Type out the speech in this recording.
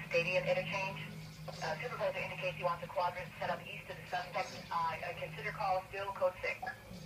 Stadium interchange. Supervisor indicates he wants a quadrant set up east of the suspect. Consider call still code 6.